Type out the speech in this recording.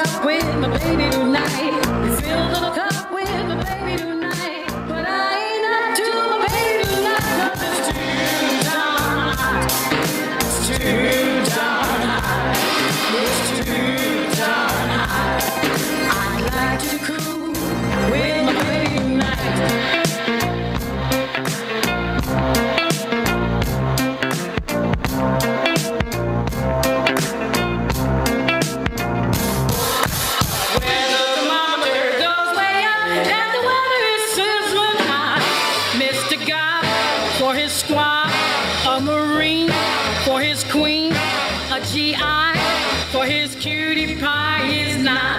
cup with my baby tonight. Fill the cup with my baby tonight. But I ain't up to my baby tonight. 'Cause it's too darn hot. It's too darn hot. It's too darn hot. I'd like to cool with my baby tonight. For his squad, a Marine, for his queen, a GI, for his cutie pie is not.